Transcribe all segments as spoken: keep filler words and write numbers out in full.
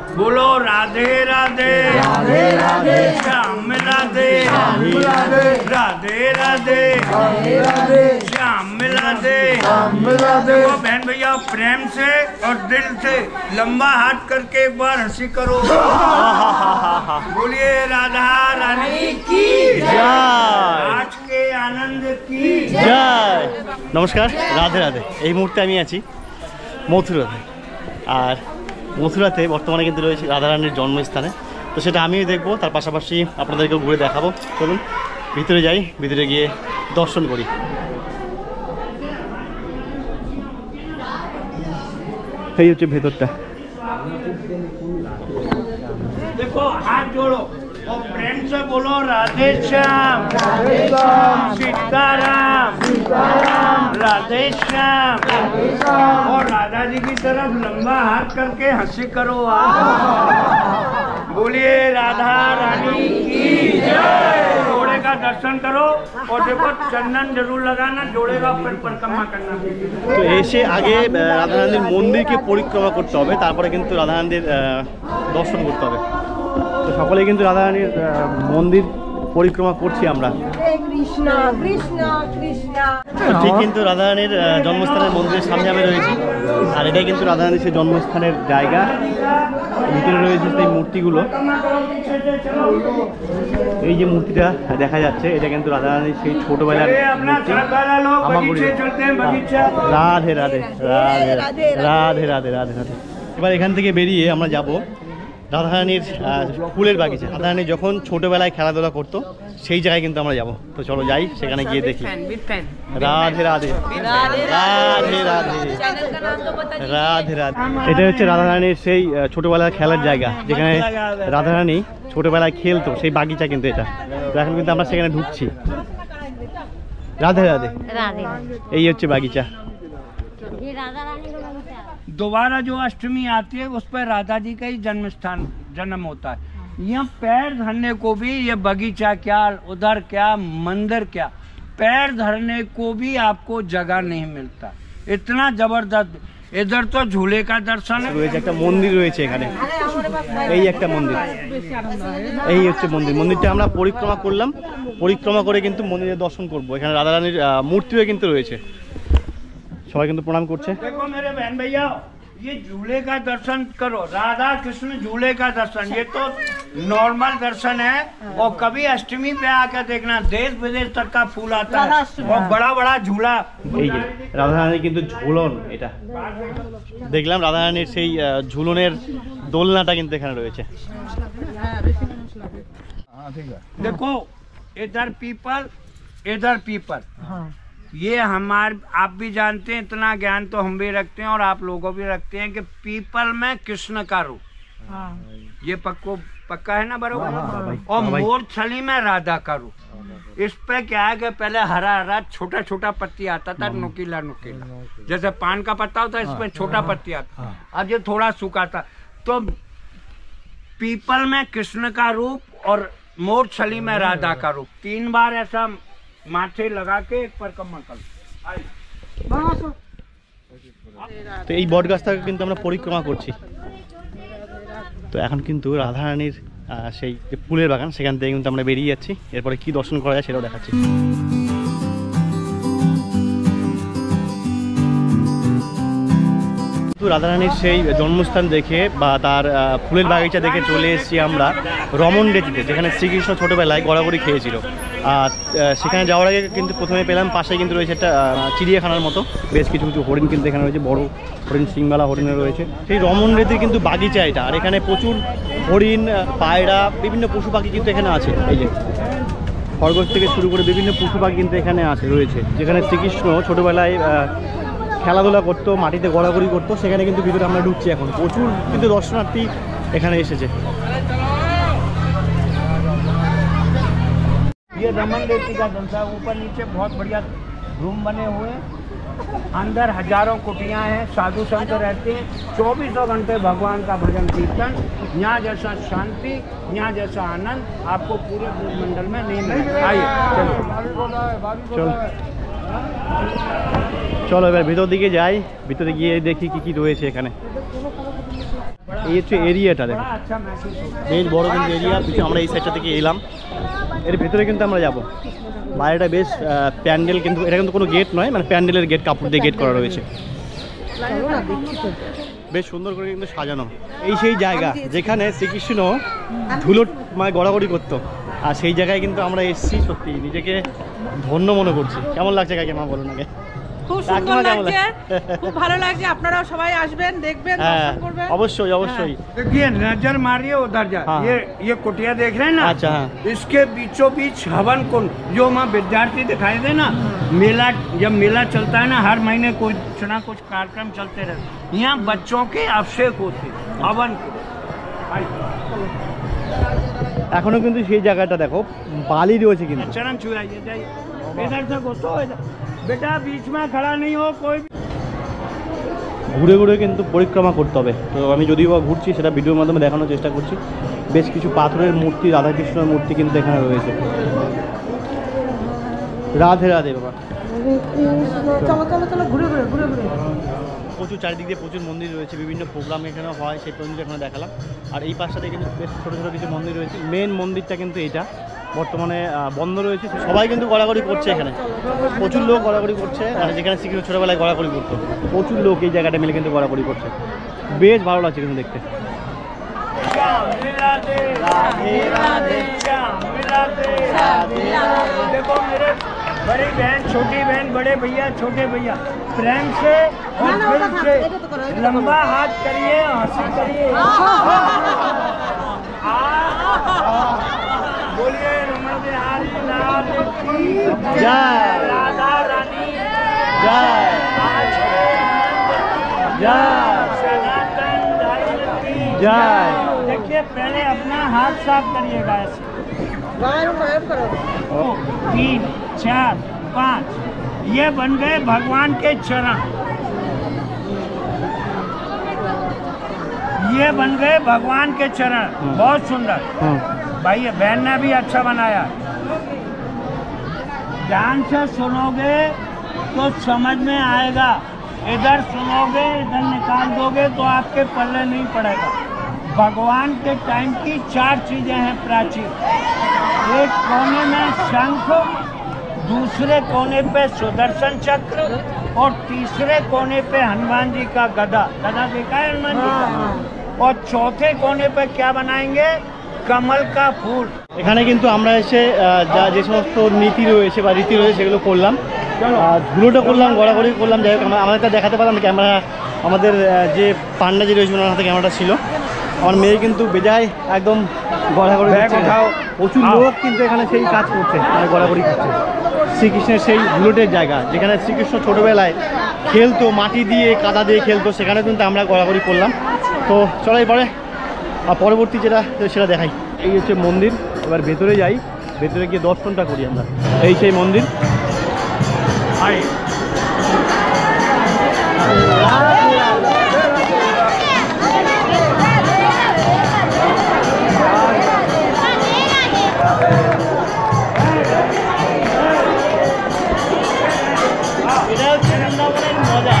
बोलो राधे राधे राधे राधे श्याम राधे राधे राधे राधे राधे श्याम राधे राधे। देखो बहन भैया, प्रेम से और दिल से लंबा हाथ करके एक बार हंसी करो। बोलिए राधा रानी की जय। आज के आनंद की জয়। নমস্কার, রাধে রাধে। এই মুহূর্তে আমি আছি মথুরাতে, আর মথুরাতে বর্তমানে কিন্তু রয়েছে রাধারানীর জন্মস্থানে। তো সেটা আমিও দেখবো, তার পাশাপাশি আপনাদেরকেও ঘুরে দেখাবো। চলুন ভিতরে যাই, ভিতরে গিয়ে দর্শন করি। এই হচ্ছে ভেতরটা। देखो हाथ जोड़ो और प्रेम से बोलो राधे श्याम राधे श्याम सीताराम सीताराम राधे श्याम राधे श्याम। और राधा जी की तरफ लंबा हाथ करके हंसी करो आप। बोलिए राधा रानी की जय। जोड़े का दर्शन करो और देखो चंदन जरूर लगाना, जोड़े का फिर परिक्रमा करना। তো এসে আগে রাধারানীর মন্দিরকে পরিক্রমা করতে হবে, তারপরে কিন্তু রাধারানীর দর্শন করতে হবে। তো সকলেই কিন্তু রাধারানীর মন্দির পরিক্রমা করছি আমরা। কৃষ্ণ কৃষ্ণ কৃষ্ণ। ঠিক কিন্তু রাধারানীর জন্মস্থানের মন্দিরের সামনে আমি রয়েছি, আর এটাই কিন্তু রাধারানীর সেই জন্মস্থানের জায়গা। ভিতরে রয়েছে সেই মূর্তিগুলো। এই যে মূর্তিটা দেখা যাচ্ছে, এটা কিন্তু রাধারানীর সেই ছোটবেলার মূর্তি। হামাগুড়ি। রাধে রাধে রাধে রাধে রাধে রাধে রাধে। এবার এখান থেকে বেরিয়ে আমরা যাব রাধারানীর ফুলের বাগিচা। রাধারানী যখন ছোটবেলায় খেলাধুলা করতো সেই জায়গায় কিন্তু আমরা যাব। তো চলো যাই, সেখানে গিয়ে দেখি। রাধে রাধে রাধে রাধে রাধে রাধে। এটা হচ্ছে রাধারানীর সেই ছোটবেলার খেলার জায়গা, যেখানে রাধারানী ছোটবেলায় খেলতো, সেই বাগিচা কিন্তু এটা। তো এখন কিন্তু আমরা সেখানে ঢুকছি। রাধে রাধে राधे। এই হচ্ছে বাগিচা। ये राधा रानी का बगीचा है। दोबारा जो अष्टमी आती है उस पर राधा जी का ही जन्म स्थान जन्म होता है। यहाँ पैर धरने को भी, ये बगीचा क्या, उधर क्या, मंदिर क्या, पैर धरने को भी आपको जगह नहीं मिलता। इतना जबरदस्त। इधर तो झूले का दर्शन है। রয়েছে একটা মন্দির রয়েছে এখানে, এই একটা মন্দির। এই হচ্ছে মন্দির। মন্দিরটা আমরা পরিক্রমা করলাম, পরিক্রমা করে কিন্তু মন্দিরে দর্শন করব। এখানে রাধারানীর মূর্তিও কিন্তু রয়েছে। সবাই কিন্তু প্রণাম করছে। देखो मेरे बहन भैया, ये झूले का दर्शन करो, राधा कृष्ण झूले का दर्शन, ये तो नॉर्मल दर्शन है। और कभी अष्टमी पे आकर देखना, देश विदेश तक का फूल आता है और बड़ा बड़ा झूला। এই যে রাধারানীর কিন্তু ঝুলন, এটা দেখলাম। রাধারানীর সেই ঝুলনের দোলনাটা কিন্তু এখানে রয়েছে। देखो इधर पीपल, इधर पीपल। ये हमारे, आप भी जानते हैं, इतना ज्ञान तो हम भी रखते हैं और आप लोगों भी रखते हैं कि पीपल में कृष्ण का रूप, ये पक्को पक्का है ना बरोबर। और मोर छली में राधा का रूप। इस पे क्या है कि पहले हरा हरा छोटा छोटा पत्ती आता था, नुकीला नुकीला, जैसे पान का पत्ता होता है, इसमें छोटा पत्ती आता। अब ये थोड़ा सूखा था। तो पीपल में कृष्ण का रूप और मोर छली में राधा का रूप, तीन बार ऐसा माथे लगा के एक परिक्रमा कर। তো এই বট গাছটাকে কিন্তু আমরা পরিক্রমা করছি। তো এখন কিন্তু রাধারানীর সেই যে ফুলের বাগান, সেখান থেকে কিন্তু আমরা বেরিয়ে যাচ্ছি। এরপরে কি দর্শন করা যায় সেটাও দেখাচ্ছি। রাধারানীর সেই জন্মস্থান দেখে বা তার ফুলের বাগিচা দেখে চলে এসেছি আমরা রমন রেতিতে, যেখানে শ্রীকৃষ্ণ ছোটোবেলায় গড়াগড়ি খেয়েছিল। আর সেখানে যাওয়ার আগে কিন্তু প্রথমে পেলাম পাশে কিন্তু রয়েছে একটা চিড়িয়াখানার মতো, বেশ কিছু কিছু হরিণ কিন্তু এখানে রয়েছে, বড় হরিণ, সিংবালা হরিণও রয়েছে। সেই রমন রেতির কিন্তু বাগিচা এটা, আর এখানে প্রচুর হরিণ, পায়রা, বিভিন্ন পশু পাখি কিন্তু এখানে আছে। এই যে খরগোশ থেকে শুরু করে বিভিন্ন পশু পাখি কিন্তু এখানে আছে রয়েছে, যেখানে শ্রীকৃষ্ণ ছোটোবেলায় খেলাধুলা করতো, মাটিতে গড়াগড়ি করতো। সেখানে কিন্তু ভিতরে আমরা ঢুকছি এখন। প্রচুর কিন্তু দর্শনার্থী এখানে এসেছে। ये रमन रेती का धंधा, ऊपर नीचे बहुत बढ़िया रूम बने हुए हैं, अंदर हजारों कुटियां हैं, साधु संत रहते हैं, चौबीसों घंटे भगवान का भजन कीर्तन। यहाँ जैसा शांति, यहाँ जैसा आनंद आपको पूरे मंडल में नहीं मिलेगा। आइए चलो চলো চলো এবার ভিতর দিকে যাই, ভিতরে গিয়ে দেখি কি কি রয়েছে এখানে। এই হচ্ছে এরিয়াটা দেখো, बड़ा अच्छा महसूस होता है। বেশ বড় কিন্তু এরিয়া। পিছনে আমরা এই সাইডটা থেকে এলাম, এর ভেতরে কিন্তু আমরা যাব। বাইরেটা বেশ প্যান্ডেল, কিন্তু এটা কিন্তু কোনো গেট নয়, মানে প্যান্ডেলের গেট, কাপড় দিয়ে গেট করা রয়েছে। বেশ সুন্দর করে কিন্তু সাজানো। এই সেই জায়গা যেখানে শ্রীকৃষ্ণ ধুলো মানে গড়াগড়ি করতো, আর সেই জায়গায় কিন্তু আমরা এসেছি। সত্যি নিজেকে ধন্য মনে করছি। কেমন লাগছে কাকিমা বলুন আগে? খুব সুন্দর লাগছে, খুব ভালো লাগছে। আপনারাও সবাই আসবেন, দেখবেন, হ্যাঁ দর্শন করবেন। অবশ্যই অবশ্যই। देखिए नजर मारिए उधर जा। हाँ। ये ये कुटिया देख रहे हैं ना? अच्छा, हाँ। इसके बीचों बीच हवन कुंड, जो वहाँ विद्यार्थी दिखाई दे ना, मेला जब मेला चलता है ना, हर महीने कुछ ना कुछ कार्यक्रम चलते रहते, यहाँ बच्चों के अभिषेक होते हवन कुंड। এখনো কিন্তু সেই জায়গাটা দেখো বালি রয়েছে কিন্তু। चरण छुआइए, जाइए इधर से घुसो, इधर बेटा बीच में खड़ा नहीं हो कोई भी। ঘুরে ঘুরে কিন্তু পরিক্রমা করতে হবে। তো আমি যদিও বা ঘুরছি সেটা ভিডিওর মাধ্যমে দেখানোর চেষ্টা করছি। বেশ কিছু পাথরের মূর্তি, রাধাকৃষ্ণের মূর্তি কিন্তু এখানে রয়েছে। রাধে রাধে বাবা। চলো চলো চলো ঘুরে ঘুরে ঘুরে ঘুরে। প্রচুর চারিদিক দিয়ে প্রচুর মন্দির রয়েছে, বিভিন্ন প্রোগ্রাম এখানে হয়, সেই মন্দির এখানে দেখালাম। আর এই পাশটাতে কিন্তু বেশ ছোটো ছোটো কিছু মন্দির রয়েছে। মেন মন্দিরটা কিন্তু এটা বর্তমানে বন্ধ রয়েছে। সবাই কিন্তু গড়াগড়ি করছে এখানে, প্রচুর লোক গড়াগড়ি করছে। আর যেখানে শ্রীকৃষ্ণ ছোটোবেলায় গড়াগড়ি করতো, প্রচুর লোক এই জায়গাটা মিলে কিন্তু গড়াগড়ি করছে। বেশ ভালো লাগছে কিন্তু দেখতে। देखो मेरे बड़ी बहन, छोटी बहन, बड़े भैया, छोटे भैया, प्रेम से और दिल से लंबा हाथ करिए, हंसी करिए। बोलिए रमण बिहारी लाल की जय। राधा रानी जय जय सनातन धर्म की जय। देखिए पहले अपना हाथ साफ करिएगा ऐसे। गायब गायब करो। दो, तीन, चार, पाँच, ये बन गए भगवान के चरण। ये बन गए भगवान के चरण, बहुत सुंदर। भाई ये बहन ने भी अच्छा बनाया। ध्यान से सुनोगे तो समझ में आएगा, इधर सुनोगे इधर निकाल दोगे तो आपके पल्ले नहीं पड़ेगा। भगवान के टाइम की चार चीजें हैं प्राचीन। एक कोने में शंख, दूसरे कोने पे सुदर्शन चक्र, और तीसरे कोने पे हनुमान जी का गदा। गदा देखा है हनुमान जी का? और चौथे कोने पे क्या बनाएंगे? कमल का फूल। এখানে কিন্তু আমরা এসে আহ, যা যে সমস্ত নীতি রয়েছে বা রীতি রয়েছে সেগুলো করলাম। আর ধুলোটা করলাম, গড়াগড়ি করলাম। যাই হোক আমরা আমাদেরটা দেখাতে পারলাম না, ক্যামেরা আমাদের আহ, যে পান্ডাজি রয়েছে ওনার হাতে ক্যামেরাটা ছিল। আমার মেয়ে কিন্তু বেজায় একদম গড়াগড়ি ব্যাগ করছে। উঠাও। প্রচুর আও। লোক কিন্তু এখানে সেই কাজ করছে, মানে গড়াগড়ি করছে। শ্রীকৃষ্ণের সেই ধুলোটের জায়গা যেখানে শ্রীকৃষ্ণ ছোটোবেলায় খেলতো, মাটি দিয়ে কাদা দিয়ে খেলতো, সেখানে কিন্তু আমরা গড়াগড়ি করলাম। তো চলাই পরে আর পরবর্তী যেটা সেটা দেখাই। এই হচ্ছে মন্দির। এবার ভেতরে যাই, ভেতরে গিয়ে দর্শনটা করি আমরা। এই সেই মন্দির। आइए। এটা হচ্ছে বৃন্দাবনের মজা।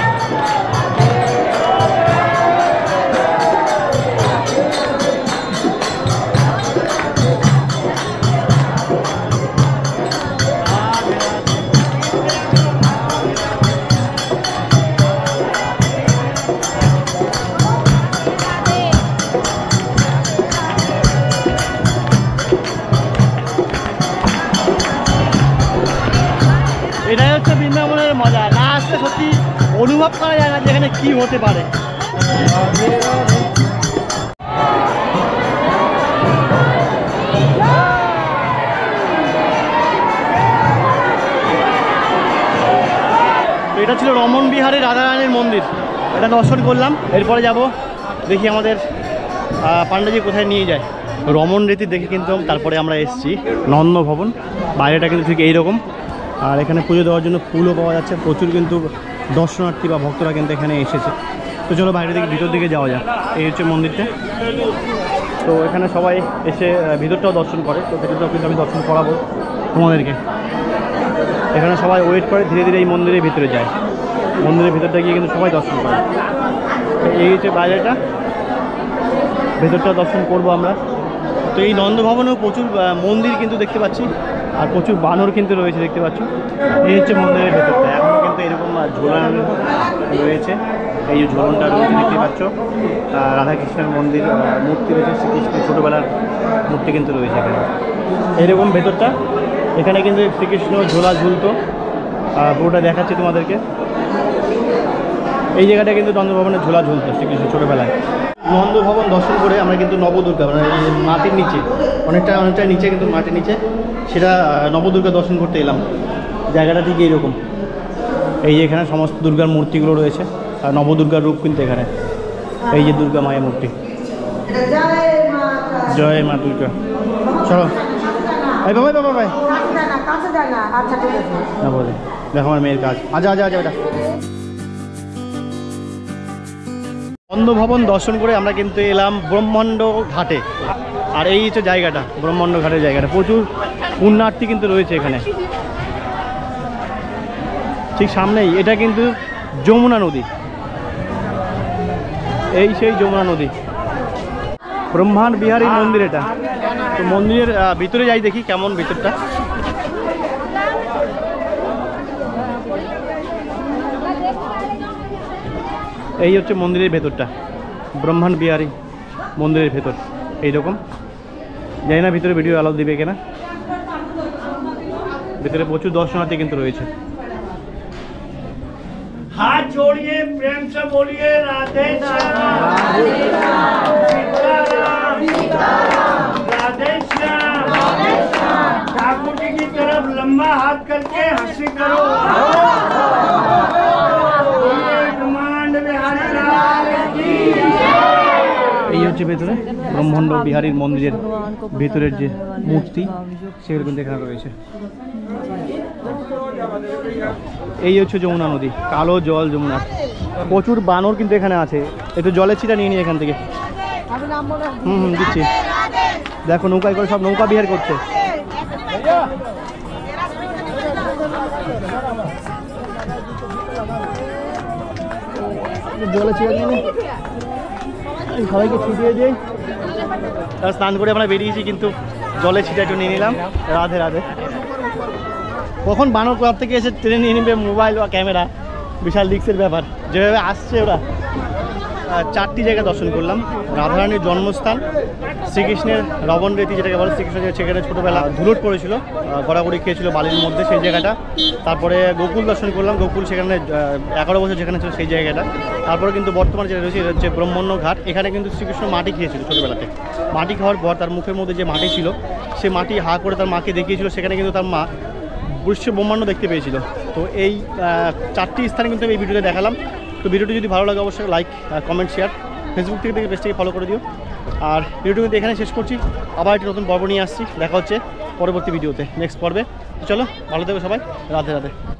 এটাই হচ্ছে বৃন্দাবনের মজা। না আসলে সত্যি অনুভব করা যায় না যেখানে কি হতে পারে। এটা ছিল রমন বিহারী রাধারানীর মন্দির, এটা দর্শন করলাম। এরপরে যাব দেখি আমাদের পান্ডাজি কোথায় নিয়ে যায়। রমন রীতি দেখে কিন্তু তারপরে আমরা এসেছি নন্দ ভবন। বাইরেটা কিন্তু ঠিক এইরকম। আর এখানে পুজো দেওয়ার জন্য ফুলও পাওয়া যাচ্ছে। প্রচুর কিন্তু দর্শনার্থী বা ভক্তরা কিন্তু এখানে এসেছে। তো চলো বাইরে থেকে ভিতর দিকে যাওয়া যাক। এই হচ্ছে মন্দিরটা। তো এখানে সবাই এসে ভিতরটাও দর্শন করে। তো ভিতরটাও কিন্তু আমি দর্শন করাবো তোমাদেরকে। এখানে সবাই ওয়েট করে, ধীরে ধীরে এই মন্দিরের ভিতরে যায়। মন্দিরের ভিতরটা গিয়ে কিন্তু সবাই দর্শন করে। এই হচ্ছে বাইরেটা। ভেতরটা দর্শন করব আমরা। তো এই নন্দভবনেও প্রচুর আহ, মন্দির কিন্তু দেখতে পাচ্ছি, আর প্রচুর বানর কিন্তু রয়েছে দেখতে পাচ্ছ। এই হচ্ছে মন্দিরের ভেতরটা, এখনও কিন্তু এরকম আহ, ঝোলান রয়েছে। এই যে ঝোলনটা রয়েছে দেখতে পাচ্ছ, আহ, রাধাকৃষ্ণের মন্দির আহ, মূর্তি রয়েছে, শ্রীকৃষ্ণের ছোটোবেলার মূর্তি কিন্তু রয়েছে এখানে। এইরকম ভেতরটা, এখানে কিন্তু শ্রীকৃষ্ণ ঝোলা ঝুলতো, আহ, পুরোটা দেখাচ্ছি তোমাদেরকে। এই জায়গাটা কিন্তু নন্দভবনের ঝোলা ঝুলতো শ্রীকৃষ্ণ ছোটোবেলায়। নন্দভবন দর্শন করে আমরা কিন্তু নবদুর্গা, মানে এই যে মাটির নিচে অনেকটা অনেকটা নিচে কিন্তু মাটির নিচে, সেটা আহ, নবদুর্গা দর্শন করতে এলাম। জায়গাটা ঠিক এইরকম, এই যে এখানে সমস্ত দুর্গার মূর্তিগুলো রয়েছে, আর নবদুর্গার রূপ কিন্তু এখানে। এই যে দুর্গা মায়ের মূর্তি, জয় মা দুর্গা। চলো এই বাবাই বাবা ভাই না বলে দেখো আমার মেয়ের কাজ। আচ্ছা আচ্ছা আচ্ছা ওটা নন্দভবন দর্শন করে আমরা কিন্তু এলাম ব্রহ্মাণ্ড ঘাটে। আর এই হচ্ছে জায়গাটা, ব্রহ্মাণ্ড ঘাটের জায়গাটা। প্রচুর পুণ্যার্থী কিন্তু রয়েছে এখানে। ঠিক সামনেই এটা কিন্তু যমুনা নদী, এই সেই যমুনা নদী। ব্রহ্মাণ্ড বিহারী মন্দির এটা। তো মন্দিরের আহ, ভিতরে যাই, দেখি কেমন ভিতরটা। এই হচ্ছে মন্দিরের ভেতরটা, ব্রহ্মাণ্ড বিহারী মন্দিরের ভেতর এইরকম। জানি না ভিতরে ভিডিও অ্যালাউ দিবে কিনা। ভিতরে প্রচুর দর্শনার্থী কিন্তু রয়েছে। हाथ जोड़िए, प्रेम से बोलिए राधे श्याम, राधे श्याम। ठाकुर जी की तरफ लंबा हाथ करके हंसी करो। ब्रह्मांड बिहारी लाल की। এই হচ্ছে ভেতরে ব্রহ্মাণ্ড বিহারীর মন্দিরের ভেতরের যে মূর্তি, সেগুলো কিন্তু এখানে রয়েছে। এই হচ্ছে যমুনা নদী, কালো জল যমুনা। প্রচুর বানর কিন্তু এখানে আছে। একটু জলের ছিটা নিয়ে নিই এখান থেকে। হুম হুম দিচ্ছি। দেখো নৌকায় করে সব নৌকা বিহার করছে। জলে ছিটা নিয়ে নিই, সবাইকে ছিটিয়ে দিই। স্নান করে আমরা বেরিয়েছি, কিন্তু জলে ছিটা একটু নিয়ে নিলাম। রাধে রাধে। কখন বানর ক্লাব থেকে এসে ট্রেনে নিয়ে নেবে মোবাইল বা ক্যামেরা, বিশাল রিক্সের ব্যাপার। যেভাবে আসছে ওরা। চারটি জায়গা দর্শন করলাম। রাধারানীর জন্মস্থান, শ্রীকৃষ্ণের রবণ রীতি যেটাকে বলে, শ্রীকৃষ্ণ সেখানে ছোটোবেলা ধুলট করেছিল, গড়াগড়ি খেয়েছিল বালির মধ্যে, সেই জায়গাটা। তারপরে গোকুল দর্শন করলাম, গোকুল সেখানে এগারো বছর যেখানে ছিল সেই জায়গাটা। তারপরে কিন্তু বর্তমানে যেটা রয়েছে এটা হচ্ছে ব্রহ্মাণ্ড ঘাট। এখানে কিন্তু শ্রীকৃষ্ণ মাটি খেয়েছিল ছোটোবেলাতে। মাটি খাওয়ার পর তার মুখের মধ্যে যে মাটি ছিল, সে মাটি হা করে তার মাকে দেখিয়েছিল। সেখানে কিন্তু তার মা বিশ্ব ব্রহ্মাণ্ড দেখতে পেয়েছিল। তো এই চারটি স্থানে কিন্তু আমি এই ভিডিওতে দেখালাম। তো ভিডিওটি যদি ভালো লাগে অবশ্যই লাইক, কমেন্ট, শেয়ার। ফেসবুক থেকে থেকে পেজটাকে ফলো করে দিও। আর ভিডিওটি কিন্তু এখানে শেষ করছি। আবার একটি নতুন পর্ব নিয়ে আসছি। দেখা হচ্ছে পরবর্তী ভিডিওতে, নেক্সট পর্বে। চলো ভালো থেকো সবাই। রাধে রাধে।